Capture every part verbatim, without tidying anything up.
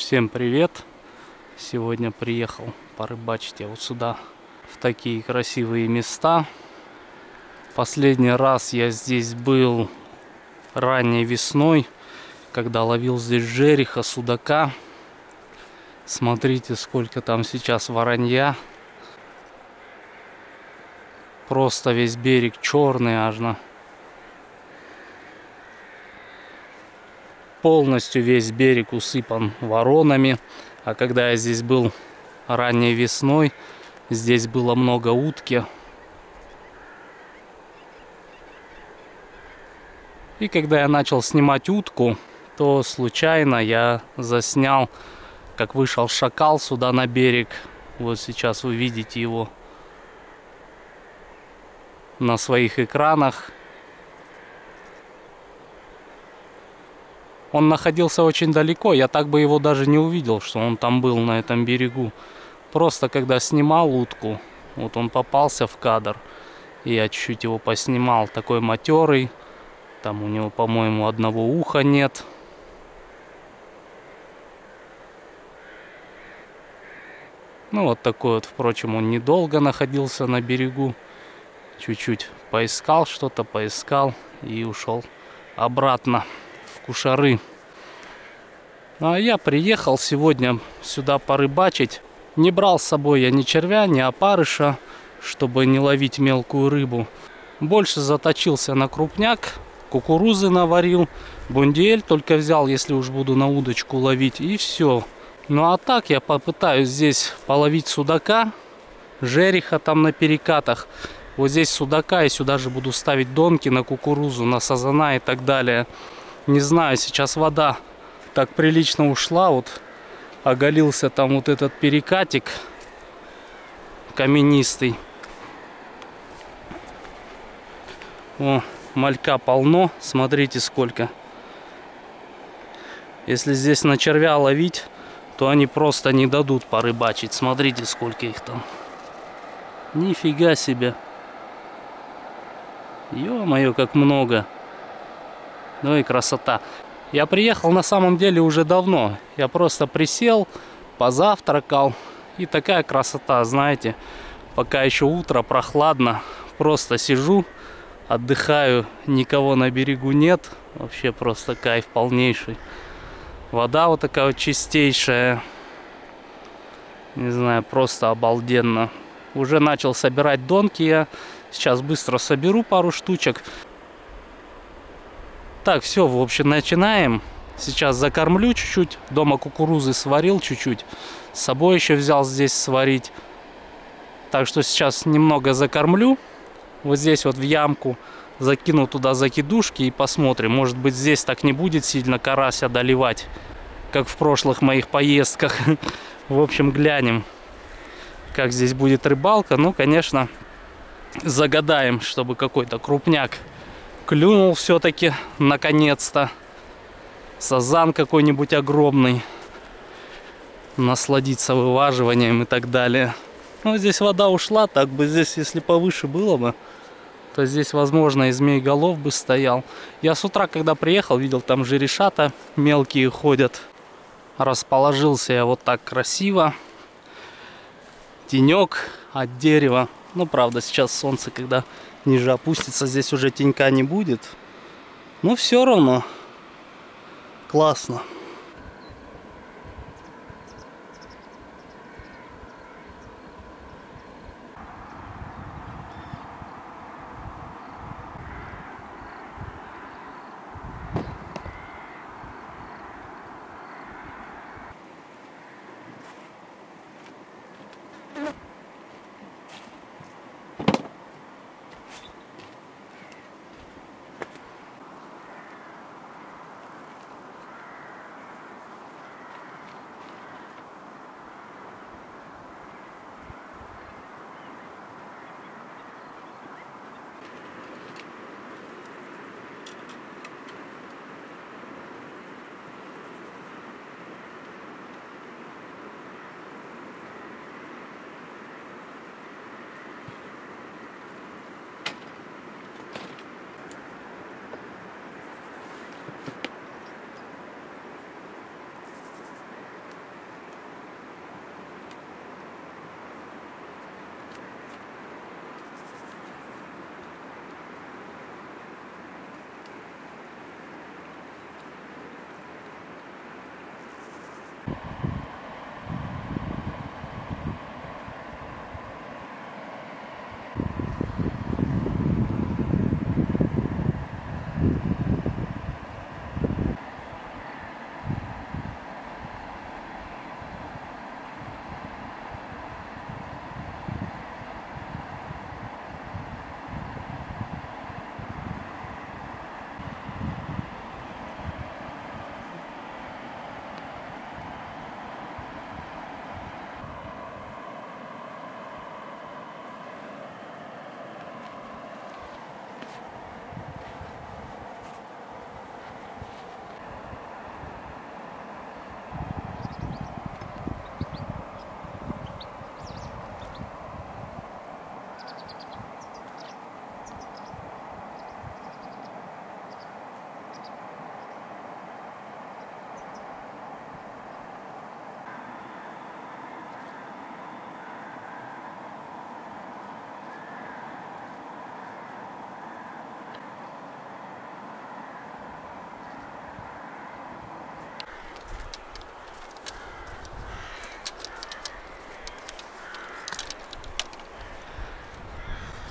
Всем привет! Сегодня приехал порыбачить я вот сюда, в такие красивые места. Последний раз я здесь был ранней весной, когда ловил здесь жереха, судака. Смотрите, сколько там сейчас воронья. Просто весь берег черный аж. Полностью весь берег усыпан воронами. А когда я здесь был ранней весной, здесь было много утки. И когда я начал снимать утку, то случайно я заснял, как вышел шакал сюда на берег. Вот сейчас вы видите его на своих экранах. Он находился очень далеко, я так бы его даже не увидел, что он там был на этом берегу. Просто когда снимал утку, вот он попался в кадр, и я чуть-чуть его поснимал. Такой матерый, там у него, по-моему, одного уха нет. Ну вот такой вот, впрочем, он недолго находился на берегу. Чуть-чуть поискал что-то, поискал и ушел обратно в кушары. А я приехал сегодня сюда порыбачить. Не брал с собой я ни червя, ни опарыша, чтобы не ловить мелкую рыбу. Больше заточился на крупняк, кукурузы наварил, бундиэль только взял, если уж буду на удочку ловить, и все. Ну а так я попытаюсь здесь половить судака, жереха там на перекатах. Вот здесь судака, и сюда же буду ставить донки на кукурузу, на сазана и так далее. Не знаю, сейчас вода так прилично ушла, вот оголился там вот этот перекатик каменистый. О, малька полно, смотрите сколько. Если здесь на червя ловить, то они просто не дадут порыбачить. Смотрите, сколько их там. Нифига себе. Ё-моё, как много. Ну и красота. Я приехал на самом деле уже давно. Я просто присел, позавтракал. И такая красота, знаете. Пока еще утро, прохладно. Просто сижу, отдыхаю. Никого на берегу нет. Вообще просто кайф полнейший. Вода вот такая вот чистейшая. Не знаю, просто обалденно. Уже начал собирать донки я. Сейчас быстро соберу пару штучек. Так, все, в общем, начинаем. Сейчас закормлю чуть-чуть. Дома кукурузы сварил чуть-чуть. С собой еще взял здесь сварить. Так что сейчас немного закормлю. Вот здесь вот в ямку. Закину туда закидушки и посмотрим. Может быть, здесь так не будет сильно карась одолевать, как в прошлых моих поездках. В общем, глянем, как здесь будет рыбалка. Ну, конечно, загадаем, чтобы какой-то крупняк клюнул все-таки, наконец-то. Сазан какой-нибудь огромный. Насладиться вываживанием и так далее. Ну, здесь вода ушла, так бы здесь, если повыше было бы, то здесь, возможно, и змей-голов бы стоял. Я с утра, когда приехал, видел, там жерешата мелкие ходят. Расположился я вот так красиво. Тенек от дерева. Ну, правда, сейчас солнце, когда ниже опустится, здесь уже тенька не будет. Но все равно классно.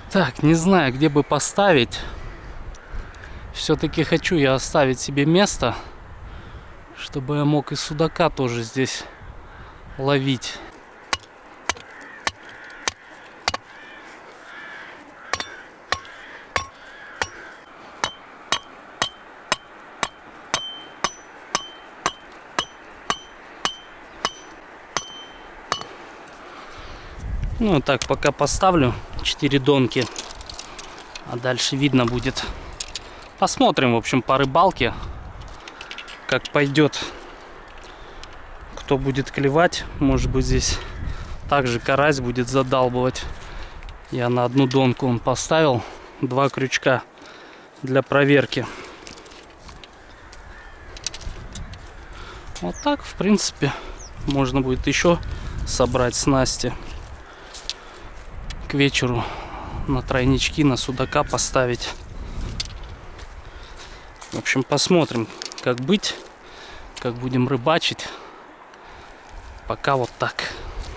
Так, не знаю, где бы поставить. Все-таки хочу я оставить себе место, чтобы я мог и судака тоже здесь ловить. Ну, так, пока поставлю четыре донки, а дальше видно будет. Посмотрим, в общем, по рыбалке, как пойдет, кто будет клевать. Может быть, здесь также карась будет задалбывать. Я на одну донку он поставил, два крючка для проверки. Вот так, в принципе, можно будет еще собрать снасти. К вечеру на тройнички, на судака поставить. В общем, посмотрим, как быть, как будем рыбачить. Пока вот так.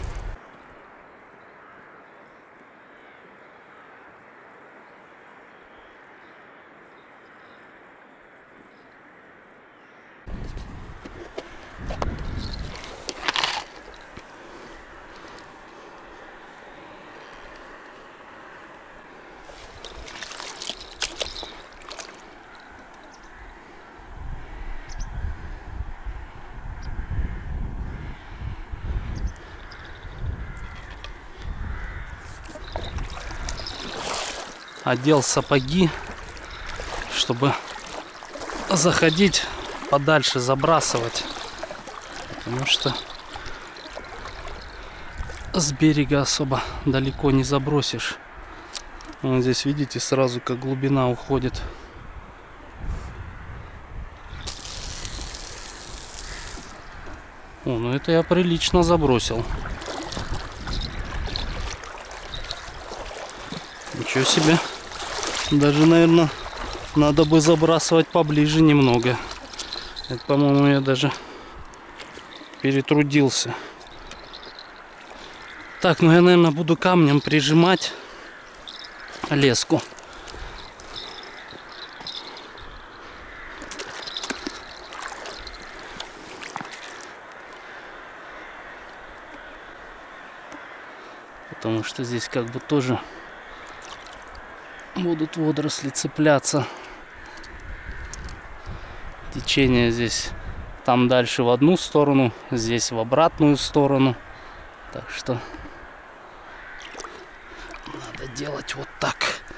Одел сапоги, чтобы заходить подальше, забрасывать, потому что с берега особо далеко не забросишь. Вот здесь видите сразу, как глубина уходит. О, ну это я прилично забросил. Ничего себе. Даже, наверное, надо бы забрасывать поближе немного. Это, по-моему, я даже перетрудился. Так, ну я, наверное, буду камнем прижимать леску. Потому что здесь как бы тоже будут водоросли цепляться. Течение здесь там дальше в одну сторону, здесь в обратную сторону. Так что надо делать вот так.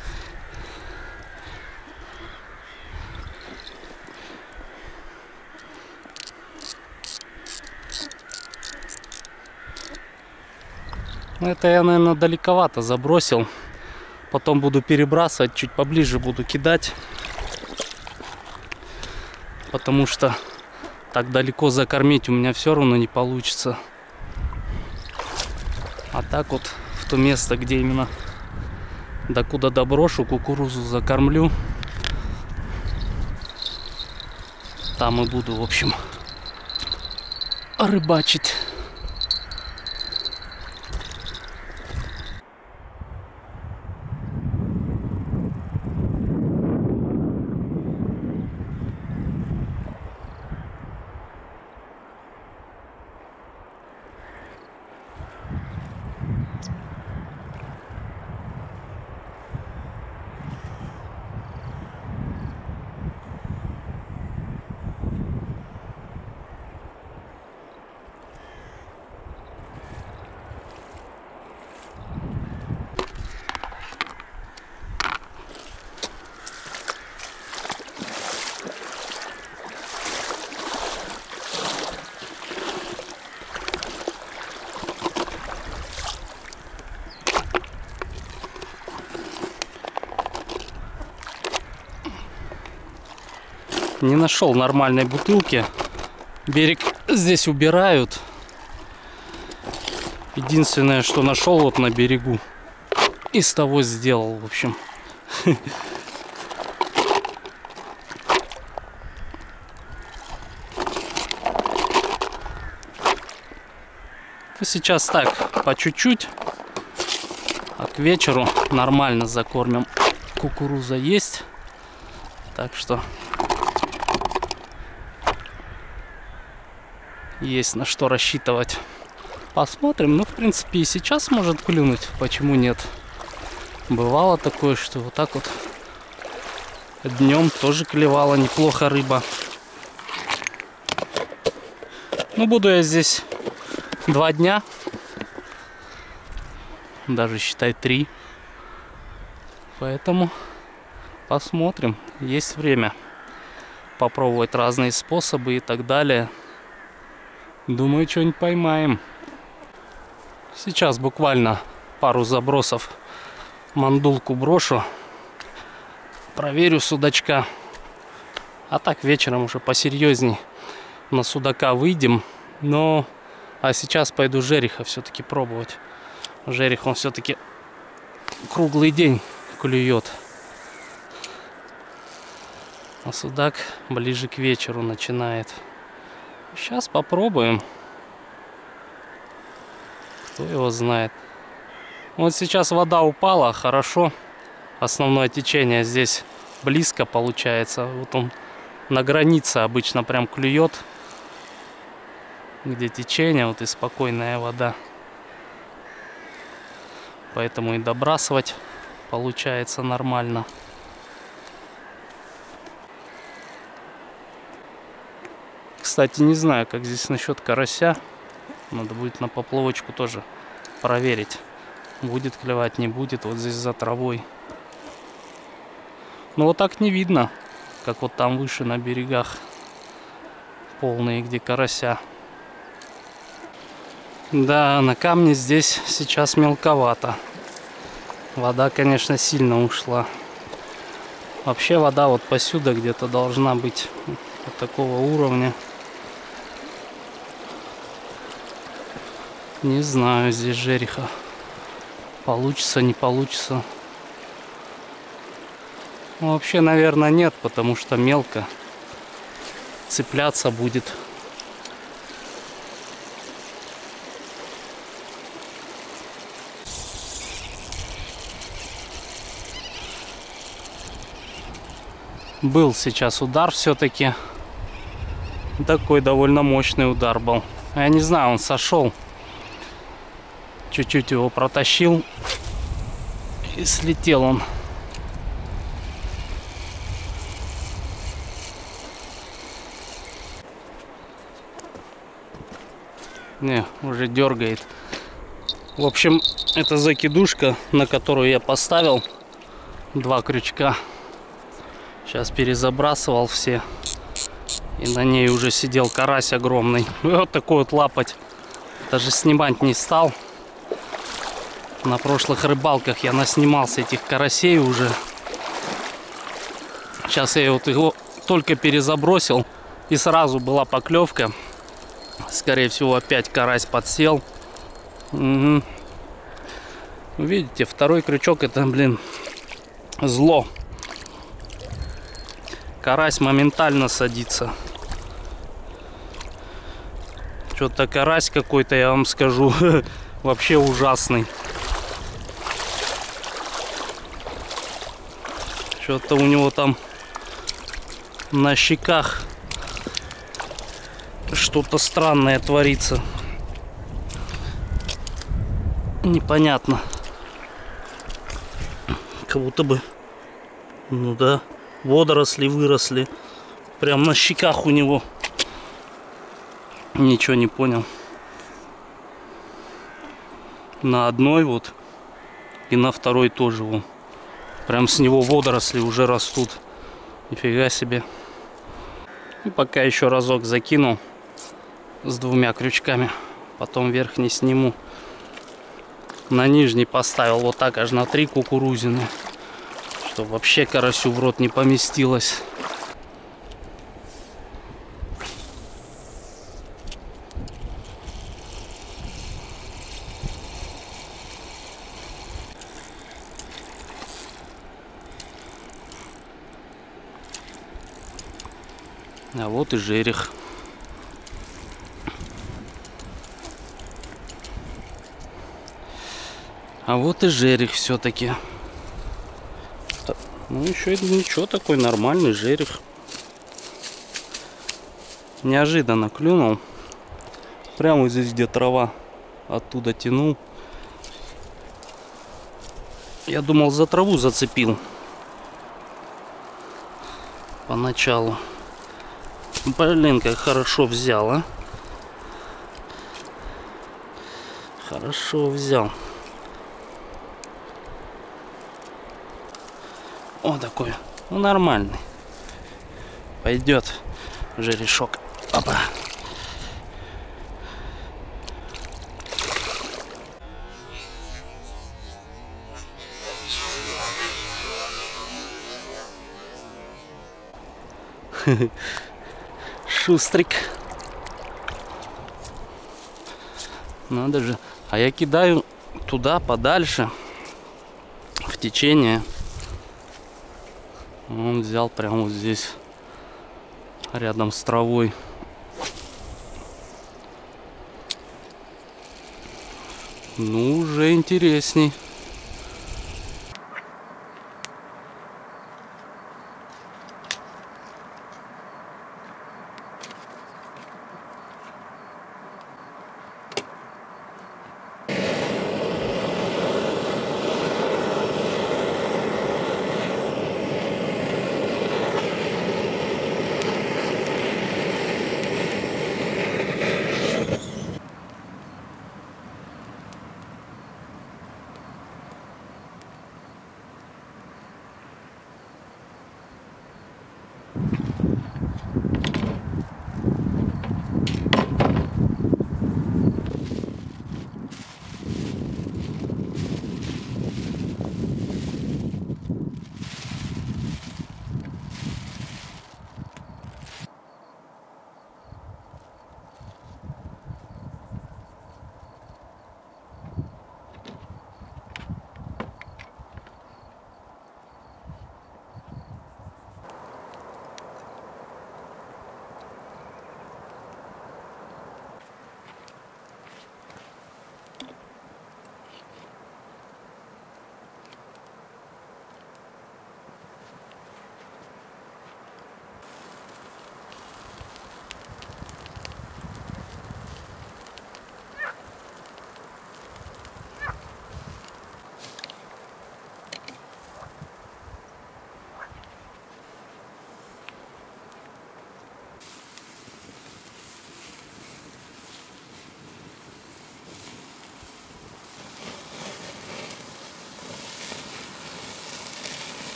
Это я, наверное, далековато забросил. Потом буду перебрасывать, чуть поближе буду кидать. Потому что так далеко закормить у меня все равно не получится. А так вот в то место, где именно докуда доброшу, кукурузу закормлю, там и буду, в общем, рыбачить. Не нашел нормальной бутылки. Берег здесь убирают. Единственное, что нашел вот на берегу, из того сделал, в общем. Сейчас так, по чуть-чуть. А к вечеру нормально закормим. Кукуруза есть. Так что есть на что рассчитывать. Посмотрим. Ну, в принципе, и сейчас может клюнуть. Почему нет? Бывало такое, что вот так вот днем тоже клевала неплохо рыба. Ну, буду я здесь два дня. Даже, считай, три. Поэтому посмотрим. Есть время попробовать разные способы и так далее. Думаю, что-нибудь поймаем. Сейчас буквально пару забросов мандулку брошу. Проверю судачка. А так вечером уже посерьезней на судака выйдем. Но а сейчас пойду жереха все-таки пробовать. Жерех он все-таки круглый день клюет. А судак ближе к вечеру начинает. Сейчас попробуем. Кто его знает. Вот сейчас вода упала, хорошо. Основное течение здесь близко получается. Вот он на границе обычно прям клюет. Где течение, вот и спокойная вода. Поэтому и добрасывать получается нормально. Кстати, не знаю, как здесь насчет карася. Надо будет на поплавочку тоже проверить. Будет клевать, не будет. Вот здесь за травой. Но вот так не видно, как вот там выше на берегах. Полные, где карася. Да, на камне здесь сейчас мелковато. Вода, конечно, сильно ушла. Вообще вода вот посюда где-то должна быть вот такого уровня. Не знаю, здесь жереха получится, не получится. Ну, вообще, наверное, нет, потому что мелко. Цепляться будет. Был сейчас удар все-таки. Такой довольно мощный удар был. Я не знаю, он сошел. Чуть-чуть его протащил. И слетел он. Не, уже дергает. В общем, это закидушка, на которую я поставил два крючка. Сейчас перезабрасывал все. И на ней уже сидел карась огромный. Вот такой вот лапоть. Даже снимать не стал. На прошлых рыбалках я наснимался этих карасей уже. Сейчас я вот его только перезабросил. И сразу была поклевка. Скорее всего, опять карась подсел. Угу. Видите, второй крючок — это, блин, зло. Карась моментально садится. Что-то карась какой-то, я вам скажу, вообще ужасный. Что-то у него там на щеках что-то странное творится. Непонятно. Как будто бы, ну да, водоросли выросли. Прям на щеках у него. Ничего не понял. На одной вот. И на второй тоже вон. Прям с него водоросли уже растут. Нифига себе. И пока еще разок закинул. С двумя крючками. Потом верхний сниму. На нижний поставил вот так аж на три кукурузины. Чтобы вообще карасю в рот не поместилось. А вот и жерех. А вот и жерех все-таки. Ну еще ничего, такой нормальный жерех. Неожиданно клюнул. Прямо здесь, где трава, оттуда тянул. Я думал, за траву зацепил поначалу. Блин, как хорошо взял, а. Хорошо взял. О, такой, ну нормальный. Пойдет жерешок. Опа. Шустрик. Надо же. А я кидаю туда подальше, в течение. Он взял прямо вот здесь, рядом с травой. Ну, уже интересней.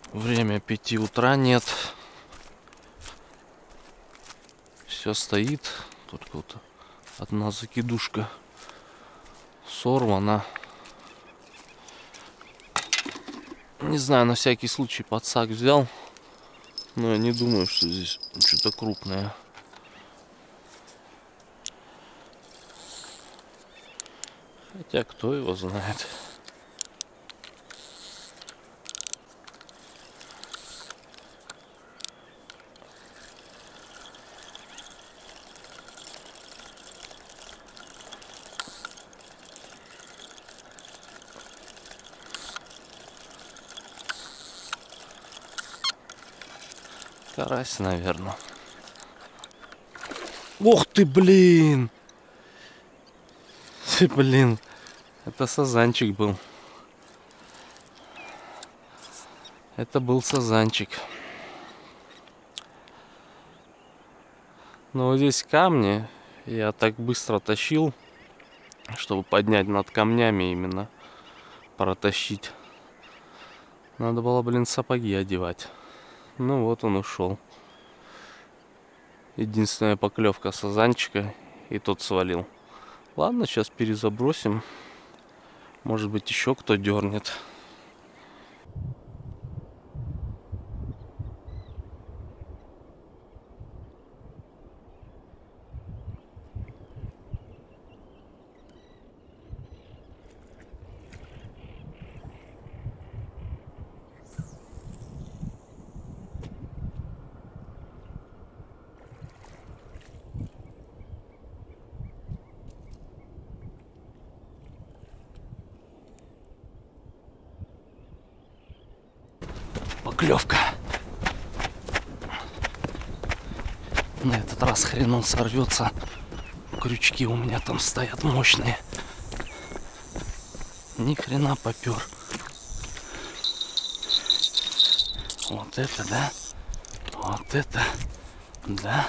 Время пяти утра нет. Все стоит. Только вот одна закидушка сорвана. Не знаю, на всякий случай подсак взял. Но я не думаю, что здесь что-то крупное. Хотя кто его знает. Карась, наверное. Ох ты, блин! Ты, блин, это сазанчик был. Это был сазанчик. Но вот здесь камни я так быстро тащил, чтобы поднять над камнями именно, протащить. Надо было, блин, сапоги одевать. Ну вот он ушел. Единственная поклевка сазанчика, и тот свалил. Ладно, сейчас перезабросим. Может быть, еще кто дернет. Поклевка. На этот раз хрен он сорвется. Крючки у меня там стоят мощные. Ни хрена попер. Вот это, да? Вот это, да?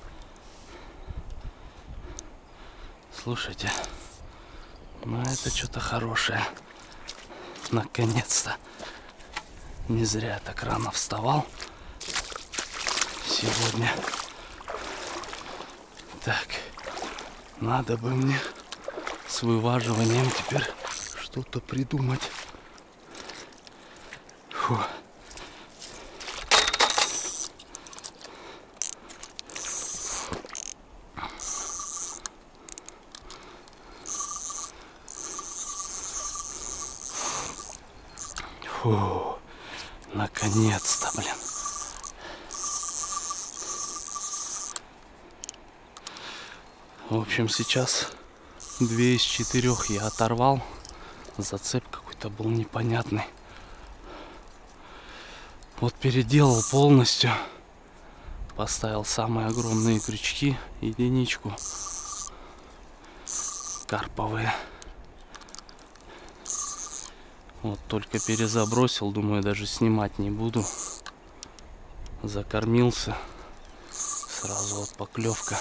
Слушайте, ну это что-то хорошее. Наконец-то. Не зря я так рано вставал сегодня. Так, надо бы мне с вываживанием теперь что-то придумать. Фу. Фу. Наконец-то, блин. В общем, сейчас две из четырех я оторвал. Зацеп какой-то был непонятный. Вот переделал полностью. Поставил самые огромные крючки, единичку. Карповые. Вот только перезабросил, думаю, даже снимать не буду. Закормился. Сразу вот поклевка.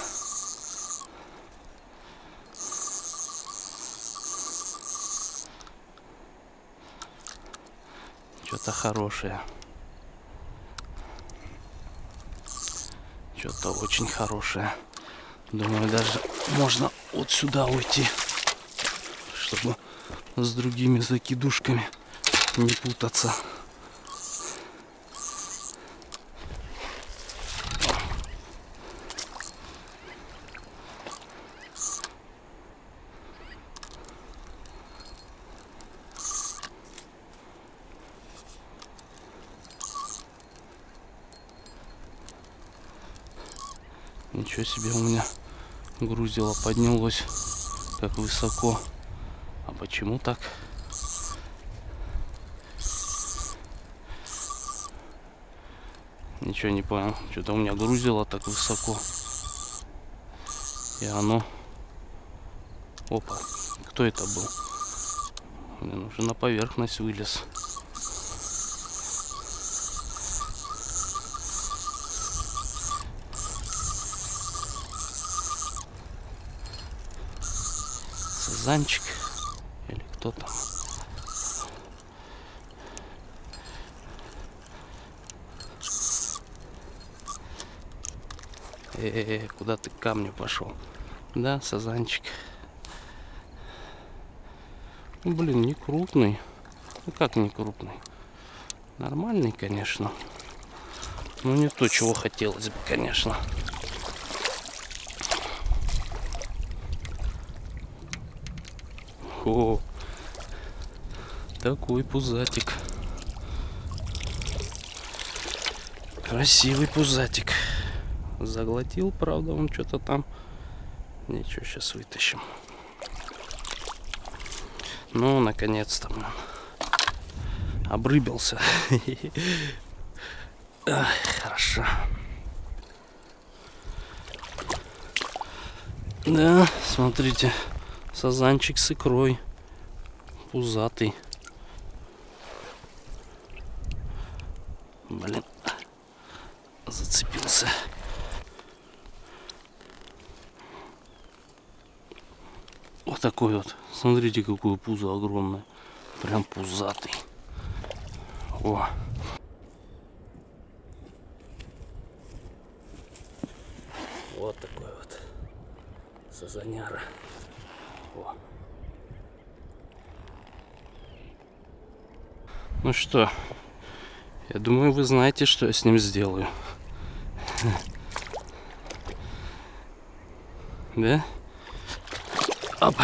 Что-то хорошее. Что-то очень хорошее. Думаю, даже можно вот сюда уйти, чтобы с другими закидушками не путаться. Ничего себе, у меня грузило поднялось как высоко. А почему так? Ничего не понял. Что-то у меня грузило так высоко. И оно... Опа, кто это был? Блин, уже на поверхность вылез. Сазанчик или кто там? Э, куда ты к камню пошел? Да, сазанчик. Ну, блин, не крупный. Ну как не крупный? Нормальный, конечно. Но не то, чего хотелось бы, конечно. О, такой пузатик. Красивый пузатик. Заглотил, правда, он что-то там. Ничего, сейчас вытащим. Ну, наконец-то, блин. Обрыбился. Ах, хорошо. Да, смотрите. Сазанчик с икрой. Пузатый. Блин. Зацепился. Вот такой вот. Смотрите, какое пузо огромное. Прям пузатый. О. Вот такой вот сазаняра. О. Ну что, я думаю, вы знаете, что я с ним сделаю. Да? Опа.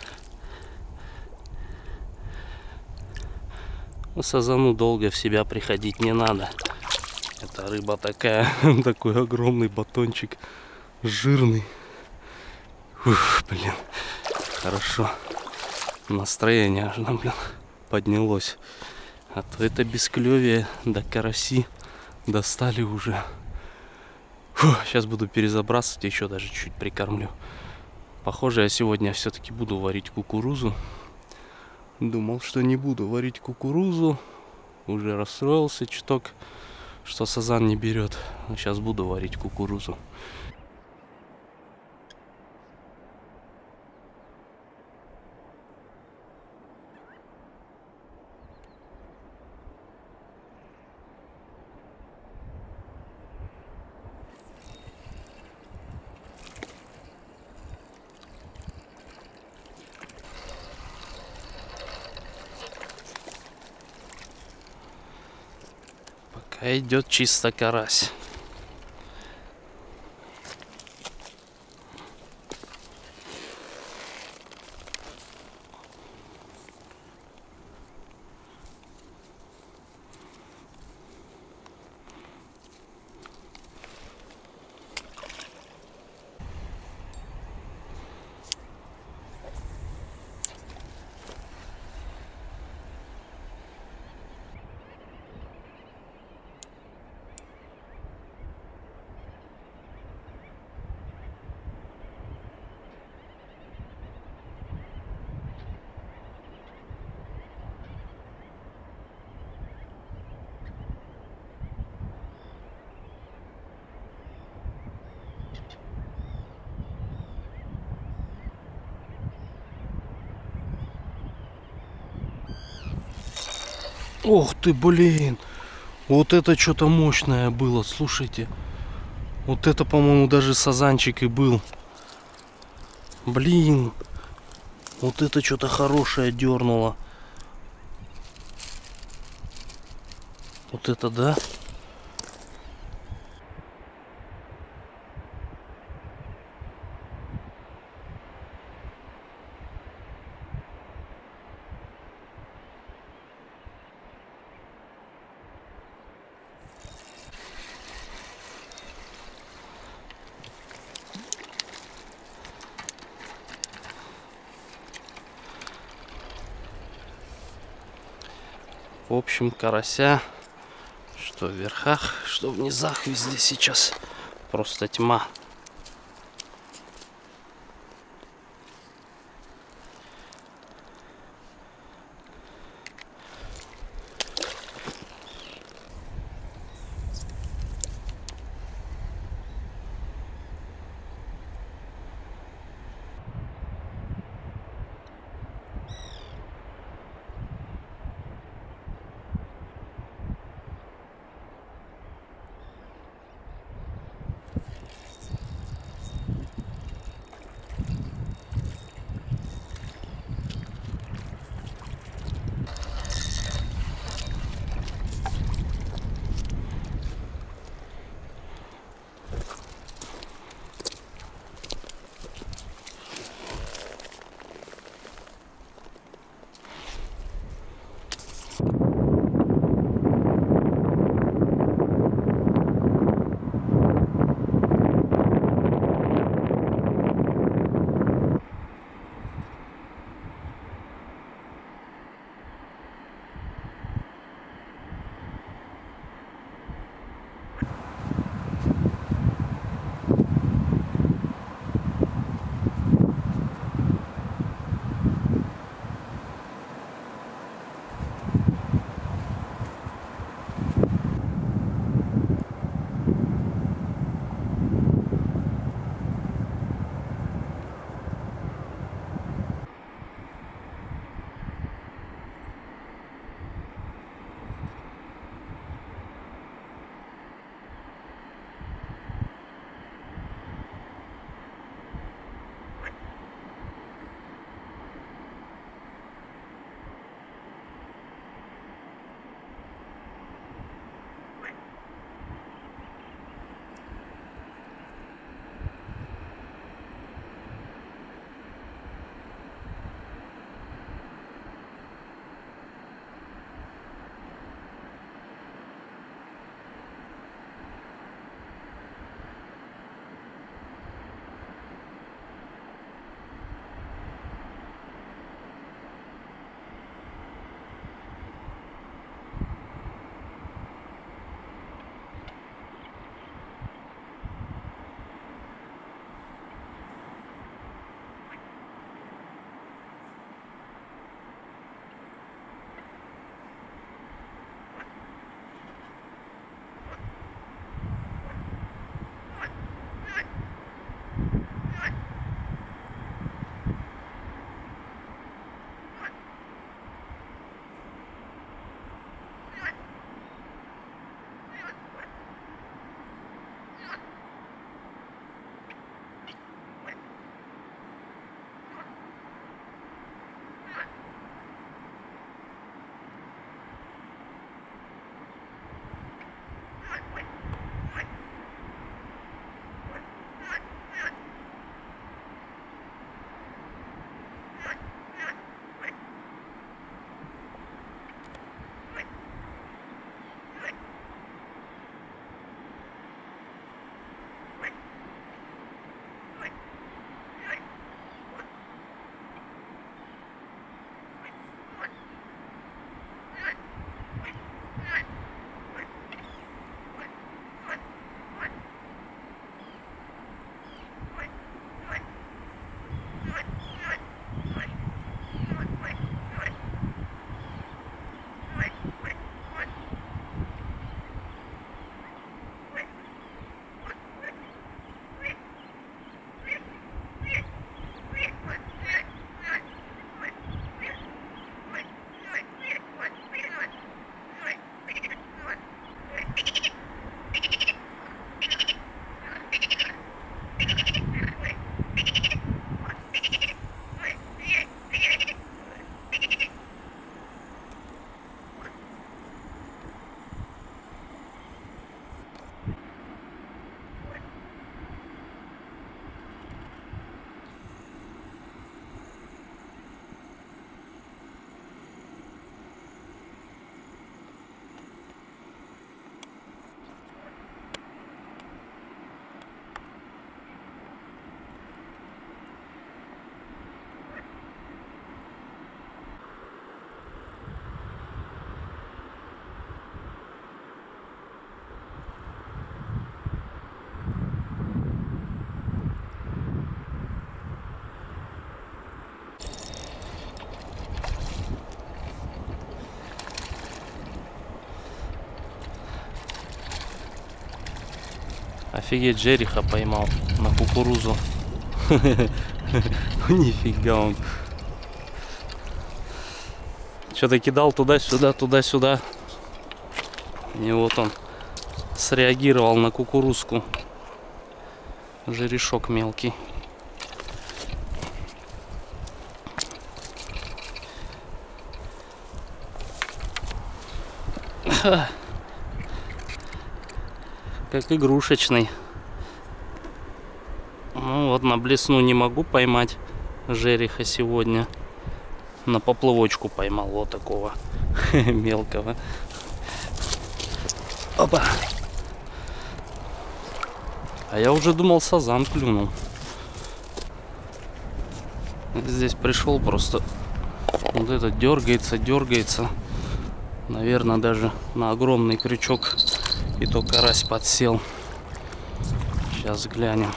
Ну, сазану долго в себя приходить не надо. Это рыба такая, такой огромный батончик, жирный. Ух, блин, хорошо. Настроение аж, блин, поднялось. А то это бесклевие, да караси достали уже. Фу, сейчас буду перезабрасывать, еще даже чуть прикормлю. Похоже, я сегодня все-таки буду варить кукурузу. Думал, что не буду варить кукурузу. Уже расстроился чуток, что сазан не берет. Но сейчас буду варить кукурузу. Пока идет чисто карась. Ох ты, блин! Вот это что-то мощное было, слушайте. Вот это, по-моему, даже сазанчик и был. Блин! Вот это что-то хорошее дернуло. Вот это да? В общем, карася, что в верхах, что в низах, везде сейчас просто тьма. Офигеть, жереха поймал на кукурузу. Нифига он. Что-то кидал туда-сюда, туда-сюда. И вот он среагировал на кукурузку. Жерешок мелкий. Как игрушечный. Ну вот на блесну не могу поймать жереха сегодня. На поплавочку поймал вот такого мелкого. Опа. А я уже думал, сазан клюнул. Здесь пришел просто. Вот это дергается, дергается. Наверное, даже на огромный крючок. И то карась подсел. Сейчас глянем.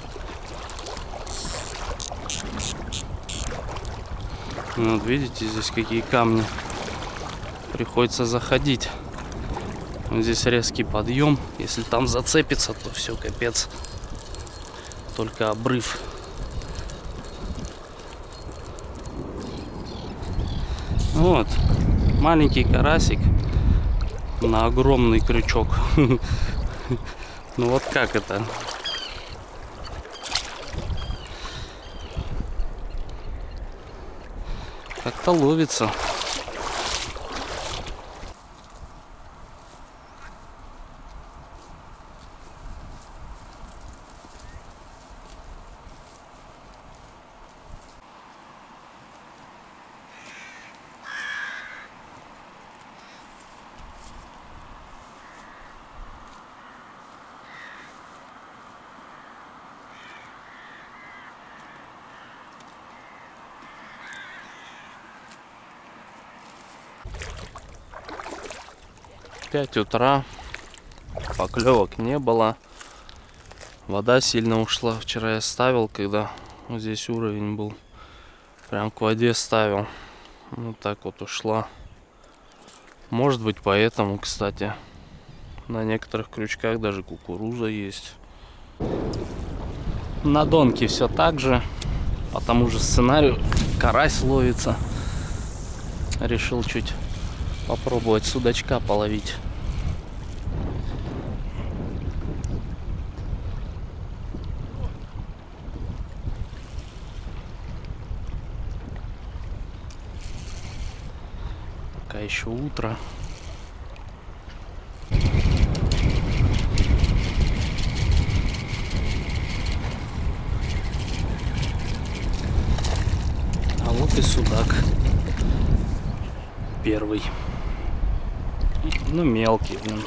Вот видите, здесь какие камни. Приходится заходить. Вот здесь резкий подъем. Если там зацепится, то все, капец. Только обрыв. Вот. Маленький карасик на огромный крючок. Ну вот как это? Как-то ловится. пять утра, поклевок не было, вода сильно ушла. Вчера я ставил, когда вот здесь уровень был, прям к воде ставил, вот так вот ушла. Может быть, поэтому, кстати, на некоторых крючках даже кукуруза есть. На донке все так же, по тому же сценарию карась ловится. Решил чуть попробовать судачка половить. Пока еще утро. А вот и судак. Первый. Ну, мелкий, блин.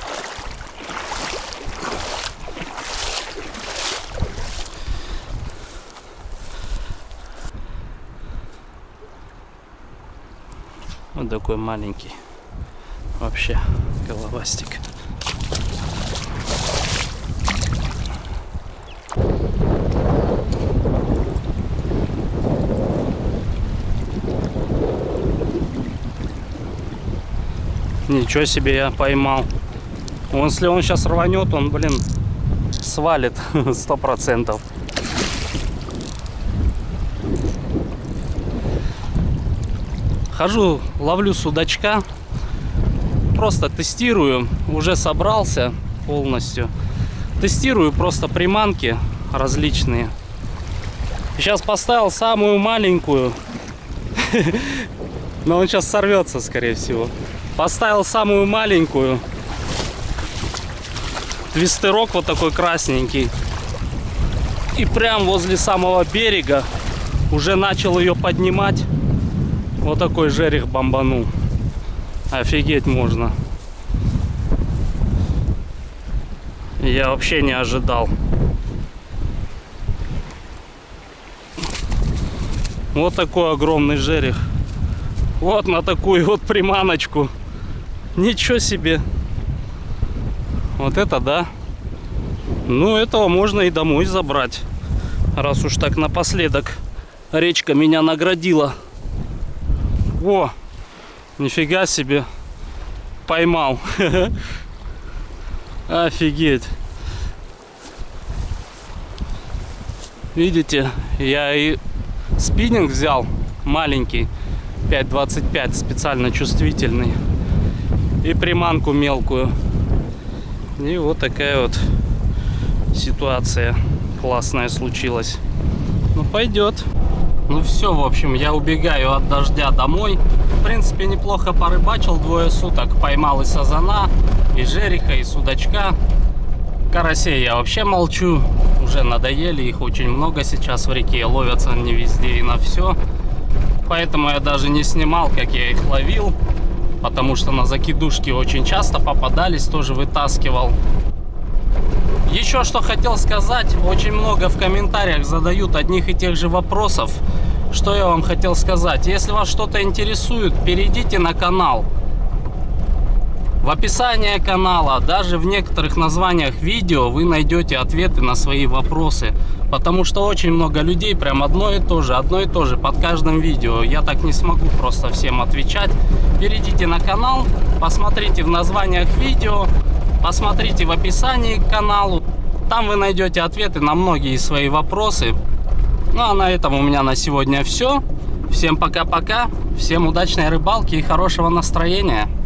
Вот такой маленький. Вообще головастик. Ничего себе, я поймал. Он, если он сейчас рванет, он, блин, свалит сто процентов. Хожу, ловлю судачка. Просто тестирую. Уже собрался полностью. Тестирую просто приманки различные. Сейчас поставил самую маленькую. Но он сейчас сорвется, скорее всего. Поставил самую маленькую. Твистерок вот такой красненький. И прям возле самого берега уже начал ее поднимать. Вот такой жерех бомбанул. Офигеть можно. Я вообще не ожидал. Вот такой огромный жерех. Вот на такую вот приманочку. Ничего себе. Вот это да. Ну, этого можно и домой забрать. Раз уж так напоследок речка меня наградила. О, нифига себе. Поймал. Офигеть. Видите, я и спиннинг взял маленький, пять двадцать пять, специально чувствительный. И приманку мелкую. И вот такая вот ситуация классная случилась. Ну, пойдет. Ну все, в общем, я убегаю от дождя домой. В принципе, неплохо порыбачил двое суток. Поймал и сазана, и жереха, и судачка. Карасей я вообще молчу. Уже надоели, их очень много сейчас в реке. Ловятся они везде и на все. Поэтому я даже не снимал, как я их ловил. Потому что на закидушки очень часто попадались, тоже вытаскивал. Еще что хотел сказать, очень много в комментариях задают одних и тех же вопросов. Что я вам хотел сказать? Если вас что-то интересует, перейдите на канал. В описании канала, даже в некоторых названиях видео, вы найдете ответы на свои вопросы. Потому что очень много людей прям одно и то же, одно и то же под каждым видео. Я так не смогу просто всем отвечать. Перейдите на канал, посмотрите в названиях видео, посмотрите в описании к каналу. Там вы найдете ответы на многие свои вопросы. Ну а на этом у меня на сегодня все. Всем пока-пока, всем удачной рыбалки и хорошего настроения.